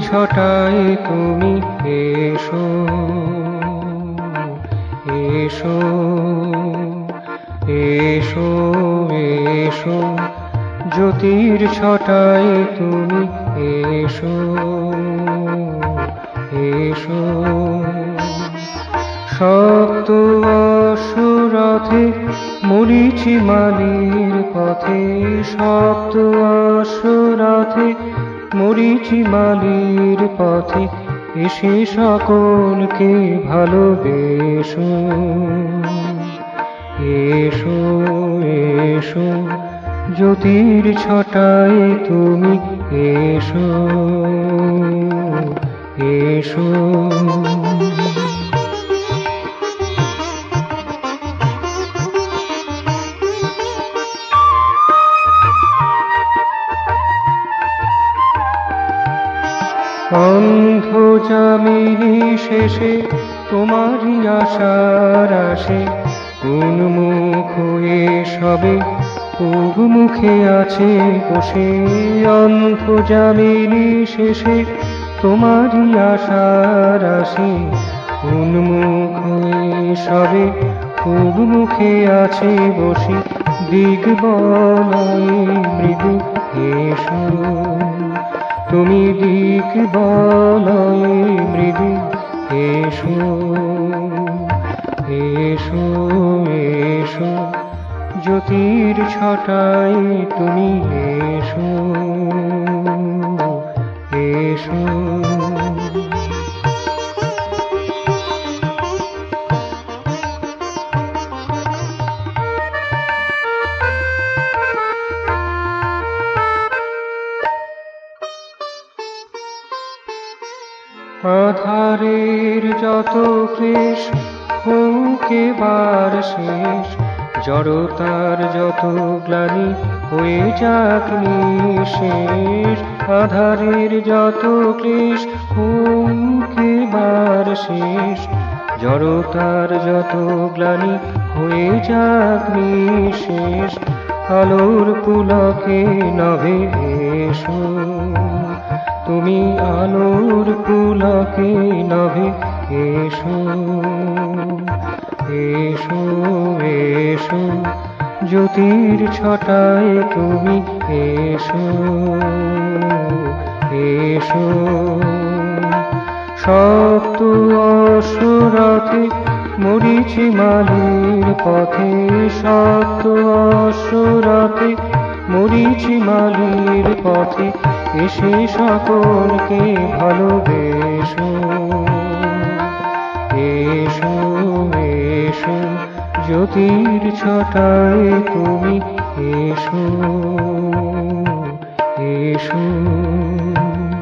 ছটায় তুমি এসো এসো এসো এসো জ্যোতির ছটায় তুমি এসো এসো সপ্ত অশ্বরথে মরীচি মালির পথে সপ্ত অশ্বরথে মরীচি মালির পথে এসে সকলকে ভালোবেসো এসো এসো জ্যোতির ছটায় তুমি এসো এসো অন্ধযামিনী শেষে তোমারই আশার আসে উন্মুখ হয়ে সবে মুখে আছে বসে অন্ধযামিনী শেষে তোমারই আশার আসে উন্মুখ হয়ে সবে মুখে আছে বসে দিগবলয়ে মৃদু এসো তুমি দিগবলয়ে মৃদু এসো এসো এসো জ্যোতির ছটায় তুমি এসো এসো আধারের যত ক্লেশ হোক এবার শেষ জড়তার যত গ্লানি হয়ে যাক নিঃশেষ আধারের যত ক্লেশ হোক এবার শেষ জড়তার যত গ্লানি হয়ে যাক নিঃশেষ আলোর পুলকে নভে এসো তুমি আলোর পুলকে নভে এসো এসো এসো জ্যোতির ছটায় তুমি এসো এসো সপ্ত অশ্বরথে মরীচি মালির পথে সপ্ত অশ্বরথে মরীচি মালির পথে এসে সকলকে ভালোবেসো এসো এসো জ্যোতির ছটায় তুমি এসো এসো